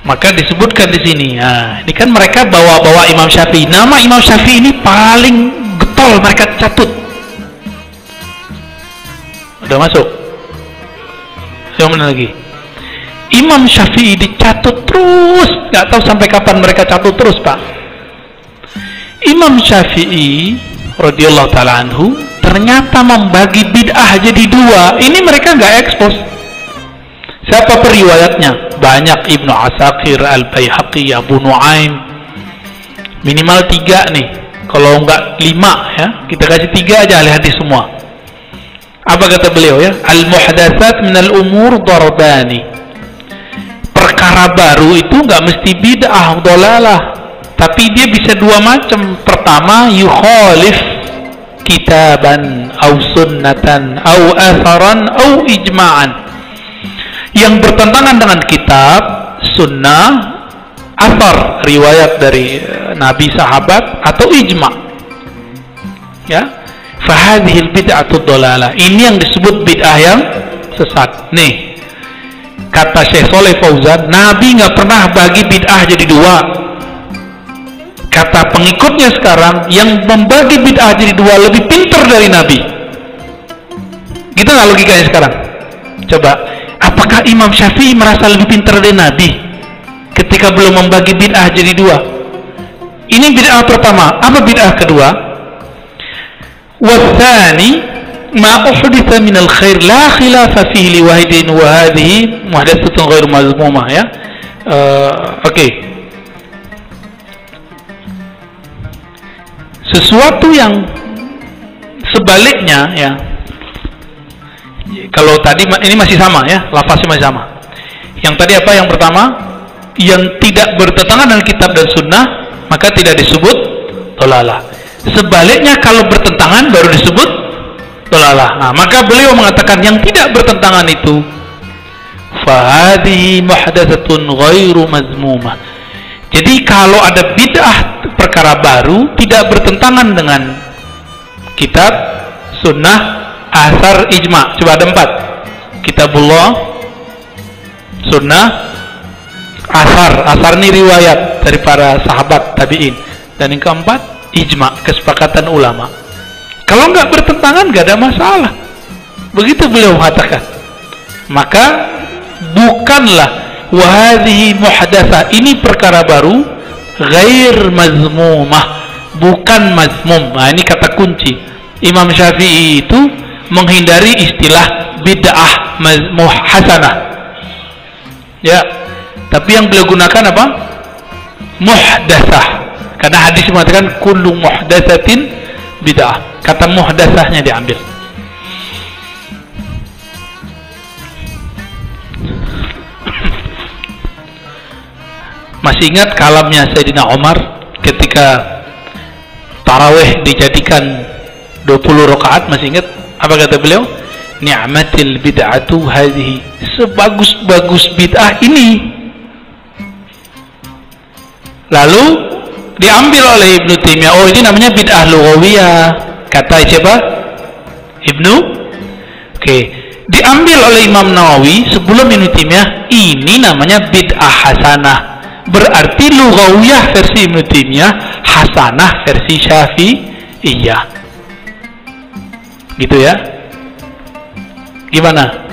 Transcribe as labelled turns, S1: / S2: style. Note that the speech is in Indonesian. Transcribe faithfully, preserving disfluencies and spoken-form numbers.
S1: Maka disebutkan di sini. Nah, ini kan mereka bawa-bawa Imam Syafi'i. Nama Imam Syafi'i ini paling getol mereka catut. Udah masuk? Yang mana lagi? Imam Syafi'i dicatut terus, nggak tahu sampai kapan mereka catut terus, Pak. Imam Syafi'i radhiyallahu taala anhu ternyata membagi bid'ah jadi dua. Ini mereka nggak ekspos. Siapa periwayatnya? Banyak, Ibnu Asakir, Al-Baihaqi, Abu Nuaim. Minimal tiga nih. Kalau nggak lima ya, kita kasih tiga aja ahli hadis semua. Apa kata beliau ya? Al-muhdatsat minal umur darbani. Perkara baru itu nggak mesti bid'ah, dhalalah. Tapi dia bisa dua macam. Pertama, yukhalif kitaban au sunnatan au atharan au ijma'an. Yang bertentangan dengan kitab, sunnah, athar, riwayat dari nabi, sahabat, atau ijma'. Ya, fahadhil bid'atu dhalalah. Ini yang disebut bid'ah yang sesat. Nih, kata Syekh Shalih Fauzan, Nabi nggak pernah bagi bid'ah jadi dua. Kata pengikutnya sekarang, yang membagi bid'ah jadi dua lebih pintar dari Nabi. Gitu nggak logikanya sekarang? Coba, apakah Imam Syafi'i merasa lebih pintar dari Nabi ketika belum membagi bid'ah jadi dua? Ini bid'ah pertama. Apa bid'ah kedua? Wathani ma uhditha minal khair la khilafa fihi liwahidin wa hadhihi muhdatsatun ghairu mazmumah ya. Uh, Oke. Okay. Sesuatu yang sebaliknya ya. Kalau tadi ini masih sama ya, lafaznya masih sama. Yang tadi apa? Yang pertama, yang tidak bertentangan dengan kitab dan sunnah, maka tidak disebut dhalalah. Sebaliknya kalau bertentangan baru disebut dhalalah. Nah, maka beliau mengatakan yang tidak bertentangan itu fahadhi muhdatsatun ghairu mazmumah. Jadi kalau ada bid'ah perkara baru tidak bertentangan dengan kitab, sunnah, asar, ijma'. Coba ada empat. Kitabullah, sunnah, asar. Asar ini riwayat dari para sahabat tabi'in. Dan yang keempat, ijma', kesepakatan ulama. Kalau nggak bertentangan nggak ada masalah. Begitu beliau mengatakan. Maka bukanlah wahadhihi muhdatsah, ini perkara baru, ghair mazmumah, bukan mazmum. Nah, ini kata kunci. Imam Syafi'i itu menghindari istilah bid'ah hasanah. Ya. Tapi yang beliau gunakan apa? Muhdatsah. Karena hadis mengatakan kullu muhdatsatin bid'ah. Kata muhdatsahnya diambil. Masih ingat kalamnya Sayyidina Umar ketika tarawih dijadikan dua puluh rakaat? Masih ingat apa kata beliau? Ni'matil bid'atu hadhihi. Sebagus-bagus bid'ah ini. Lalu diambil oleh Ibnu Taimiyah. Oh, ini namanya bid'ah lughawiyah. Kata siapa? Ibnu. Oke. Okay. Diambil oleh Imam Nawawi sebelum Ibnu Taimiyah. Ini namanya bid'ah hasanah. Berarti lughawiyah versi Ibnu Taimiyah, hasanah versi Syafi'iyah. Gitu ya. Gimana?